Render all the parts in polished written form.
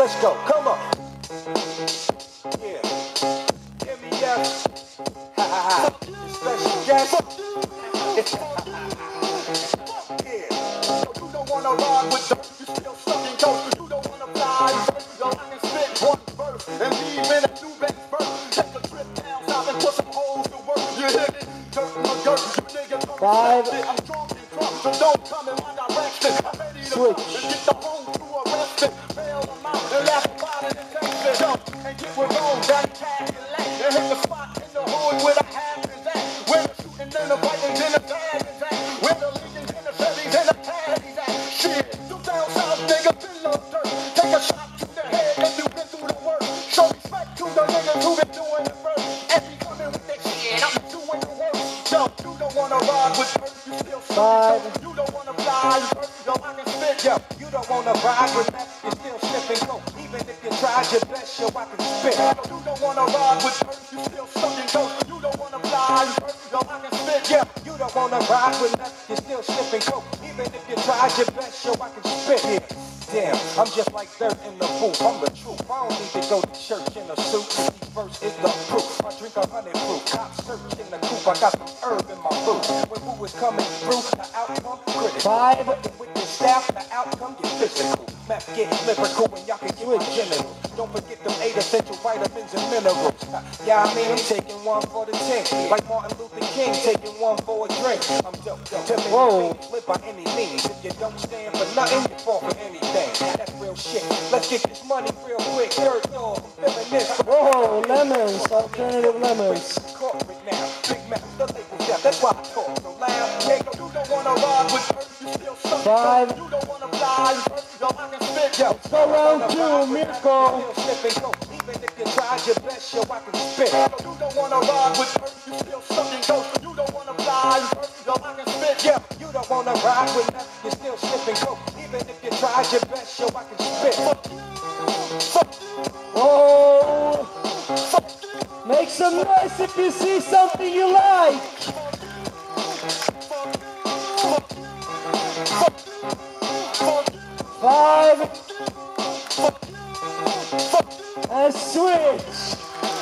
let's go. Come on. Yeah. Give me yes. Ha ha ha. Special guest. Yeah. You don't wanna ride with dirt. You still stuck in coast. You don't wanna fly. Yo, I can spit one verse and leave in a new bass verse. Take a trip down south and put some holes to work. You hit it. Dirt in my dirt. You niggas don't respect it. I'm drunk and drunk, so don't come in my direction. I'm ready to go and get the home to arrested. Bail them out and laugh about it and take it up. And get with on that Cadillac. And hit the spot in the hood where the half is at. Where the shooting and the fighting and the bag is at. Where the legions and the Chevys and the caddies at. Shit, you down south niggas been no dirt. Take a shot to the head if you been through the work. Show respect to the niggas who been doing it first. And be coming with that shit, I'm doing the work. Yo, you don't wanna ride with dirt, you still stuck. You don't wanna fly, yo, I can spit. Yo, you don't wanna ride with that, you still slipping coke. Even if you tried your best, yo, I can spit. You don't wanna ride with dirt, you still stuck in coke. You don't wanna fly, yo, I can spit. Yeah, you don't wanna ride with that, you still slipping coke. Even if you tried your best, yo, I can spit. Yeah. Damn, I'm just like dirt in the booth. I'm the truth. I don't need to go to church in a suit. First is the proof. I drink 100 proof. Cops search in the coop. I got some herb in my boot. When who is coming through, the outcome critical. With the staff, the outcome get physical. Map get lyrical and y'all can get my genitals. Don't forget them 8 essential vitamins and minerals. Yeah, I mean, I'm taking one for the team. Like Martin Luther King taking one for a drink. I'm dope. Tell me you live by any means. If you don't stand for nothing, you fall for anything. That's real shit. Let's get this money real quick. Third law, I'm feeling this. Whoa, lemons, alternative lemons. Corporate now, big man, the label death. That's why I talk so loud. Hey, you don't wanna ride with her, you still suck. 5. You don't wanna fly, yo, I can spit, yo. Go round 2, Mirko. Even if you tried your best, yo, I can spit. You don't wanna ride with her, you still stuck in coast. You don't wanna fly, yo, I can spit, yeah. You don't wanna ride with her, you still slipping coke. Even if you tried your best, yo, I can spit. Oh, make some noise if you see something you like. 5 and switch.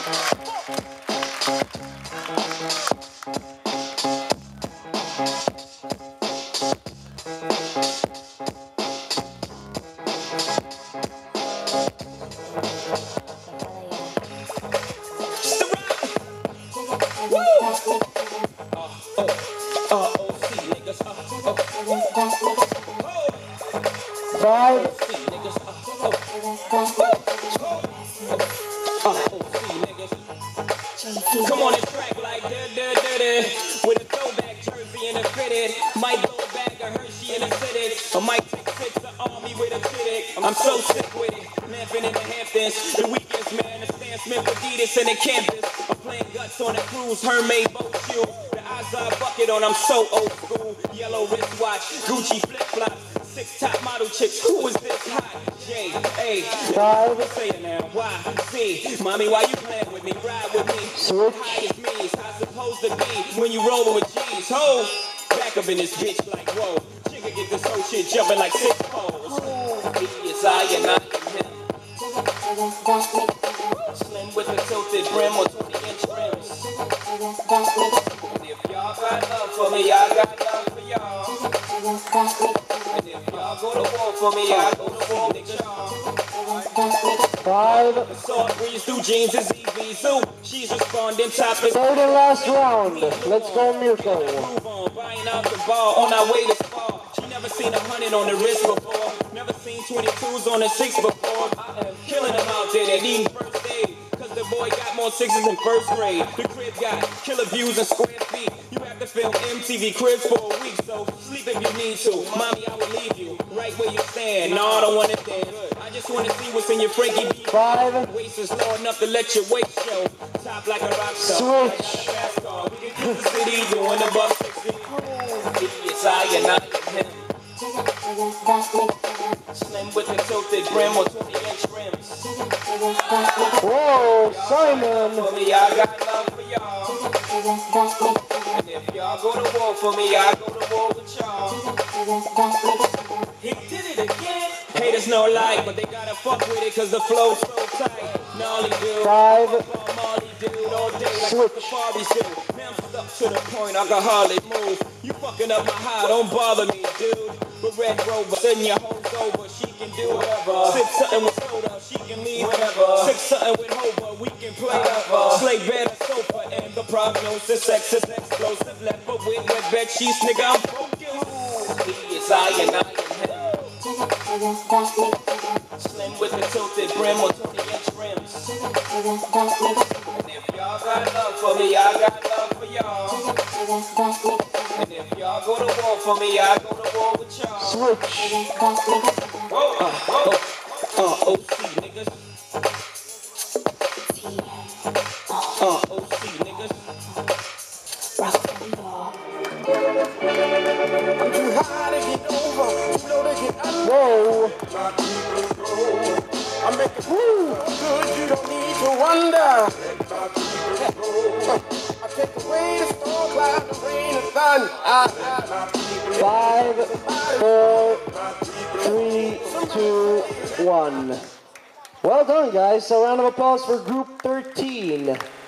Come on and track like with a throwback jersey and a fitted. Might go back to Hershey and a fitted. I might take 6 the army with a fitted. I'm so sick with it. Lamping in the Hamptons. The weekends, man. The Stan Smith Adidas and the campus. I'm playing guts on a cruise. Hermaid boat shoes. The Azar bucket on. I'm so old school. Yellow wristwatch. Gucci flip flops. 6 top model chicks. Who is this hot? J.A. Say it now. Why? See, mommy, why you playing with me? Ride with me. High as me is how supposed to be when you roll with G's. Ho! Back up in this bitch like whoa. Chica get this whole shit jumping like 6 poles. He is I and I am him. Slim with a tilted brim or 20-inch rims. And if y'all got love for me, I got love for y'all. And if y'all go to war for me, I go to war with y'all. 5. Sword breeze through jeans is easy. Zoo. She's responding topic. 3rd and last round. Let's go, Mirko. Move on, buying out the ball on our way to Spa. She never seen 100 on the wrist before. Never seen 22s on the 6 before. I am killing them out there. They need first aid. Cause the boy got more 6s in 1st grade. The crib got killer views and square feet. You have to film MTV Cribs for a week, so sleep if you need to. Mommy, I will leave you right where you stand. No, I don't want to dance. I just want to see what's in your Frankie B. 5. Waist is low enough to let your waist show. Top like a rock star. Switch. We can keep the city doing above 60. It's I and I am him. Slim with a tilted brim or 20-inch rims. Whoa, Simon. For me, I got love for y'all. And if y'all go to war for me, I go to war with y'all. He did it again. Haters no like, but they gotta fuck with it cause the flow's so tight. Gnarly dude, 5. Molly dude, all day like the Safaris do. Now I'm stuck to the point, I can hardly move. You fucking up my high, don't bother me, dude. With Red Rover, send your hoes over, she can do whatever. Sip something with soda, she can leave whatever. Sip something with Hova, we can play whatever. Slay bed or sofa, and the prognosis, sex is explosive. Left foot with wet bed sheets, nigga, I'm focused. It's I and him. Slim with the tilted brim or 20-inch rims. And if y'all got love for me, I got love for y'all. And if y'all go to war for me, I go to war with y'all. Switch. OC niggas. OC niggas. I'm too high to get over, too low to get under. Whoa. I make it good, you don't need to wonder. I take away the storm cloud, the rain, the sun. 5, 4, 3, 2, 1. Well done, guys. A round of applause for Group 13.